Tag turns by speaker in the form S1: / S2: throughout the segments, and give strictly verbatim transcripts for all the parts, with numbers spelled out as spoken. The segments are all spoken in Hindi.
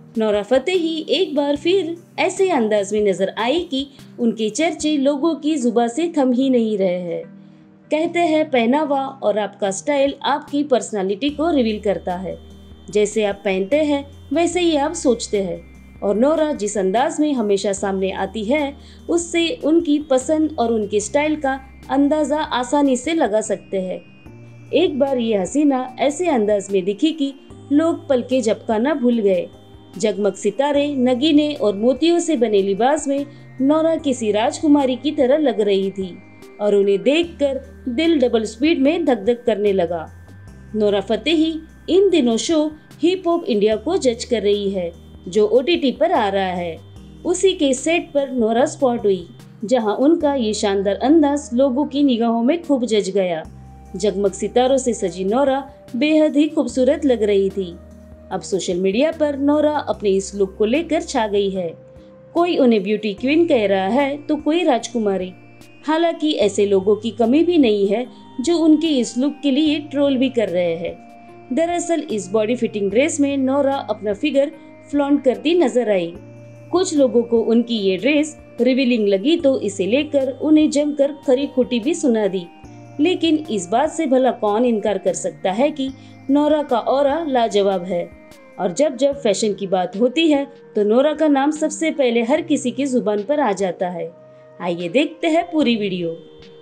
S1: नोरा फतेही एक बार फिर ऐसे अंदाज में नजर आई कि उनके चर्चे लोगों की जुबान से थम ही नहीं रहे हैं। कहते हैं पहनावा और आपका स्टाइल आपकी पर्सनालिटी को रिवील करता है। जैसे आप पहनते हैं वैसे ही आप सोचते हैं। और नोरा जिस अंदाज में हमेशा सामने आती है उससे उनकी पसंद और उनके स्टाइल का अंदाज़ा आसानी से लगा सकते हैं। एक बार ये हसीना ऐसे अंदाज में दिखी कि लोग पलके झपकाना भूल गए। जगमग सितारे, नगीने और मोतियों से बने लिबास में नोरा किसी राजकुमारी की तरह लग रही थी और उन्हें देखकर दिल डबल स्पीड में धक धक करने लगा। नोरा फतेही इन दिनों शो हिप हॉप इंडिया को जज कर रही है जो ओ टी टी पर आ रहा है। उसी के सेट पर नोरा स्पॉट हुई जहां उनका ये शानदार अंदाज लोगों की निगाहों में खूब जज गया। जगमग सितारों से सजी नोरा बेहद ही खूबसूरत लग रही थी। अब सोशल मीडिया पर नोरा अपने इस लुक को लेकर छा गई है। कोई उन्हें ब्यूटी क्वीन कह रहा है तो कोई राजकुमारी। हालांकि ऐसे लोगों की कमी भी नहीं है जो उनके इस लुक के लिए ट्रोल भी कर रहे हैं। दरअसल इस बॉडी फिटिंग ड्रेस में नोरा अपना फिगर फ्लॉन्ट करती नजर आई। कुछ लोगों को उनकी ये ड्रेस रिवीलिंग लगी तो इसे लेकर उन्हें जमकर खरी खोटी भी सुना दी। लेकिन इस बात से भला कौन इनकार कर सकता है कि नोरा का ऑरा लाजवाब है। और जब जब फैशन की बात होती है तो नोरा का नाम सबसे पहले हर किसी की जुबान पर आ जाता है। आइए देखते हैं पूरी वीडियो।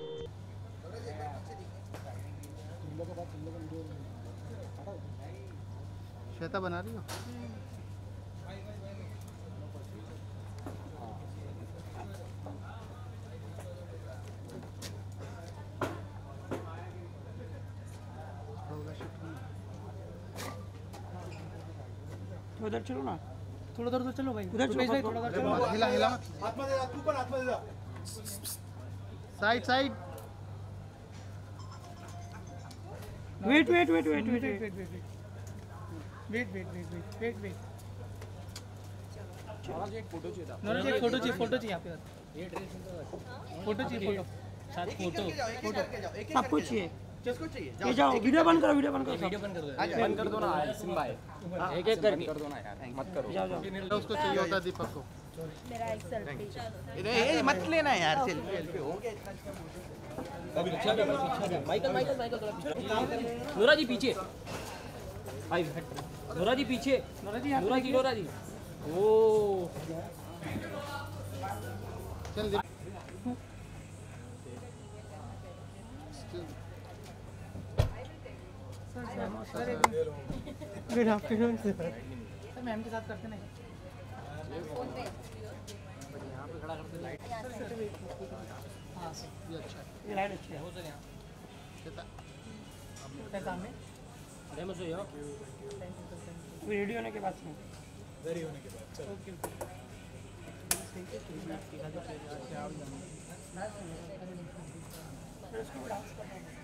S2: श्वेता बना रही हो?
S3: उधर चलो ना, थोड़ा उधर चलो भाई, उधर चलो, थोड़ा उधर चलो।
S2: हिला हिला मत, हाथ में दे, तू पण हाथ में दे, side side.
S3: Wait wait wait wait wait wait wait wait wait wait wait wait wait नॉलेज एक फोटो चाहिए था। नॉलेज एक फोटो चाहिए, फोटो चाहिए यहाँ पे। ये ड्रेस फोटो चाहिए, फोटो साथ फोटो फोटो सब कुछ चाहिए। किसको चाहिए? ये जाओ, वीडियो बंद करो, वीडियो बंद करो, वीडियो बंद कर दो, बंद कर दो ना सिम्बा है, एक एक करके कर दो ना यार, मत करो। जाओ जाओ,
S2: उसको चाहिए होता दीपक को।
S4: मेरा एक सेल्फी।
S2: ये मत लेना यार, सेल्फी सेल्फी हो गया।
S5: अभी पीछे जा, पीछे जा, माइकल माइकल माइकल थोड़ा पीछे। नोरा जी पीछे, भाई नोरा जी पीछे,
S3: नोरा जी
S5: नोरा जी नोरा जी। ओ
S2: चल दे।
S3: Good afternoon sir. Sir ma'am के साथ करते नहीं,
S5: यहाँ पे खड़ा करते लाइट।
S3: हाँ सर,
S2: ये अच्छा है,
S3: ये लाइट अच्छी है।
S5: हो सर यहाँ
S3: है सामने
S5: डेमो से यो
S3: रेडी होने के बाद से,
S2: रेडी होने के बाद चलो।
S3: Okay okay. इसको डांस करना है।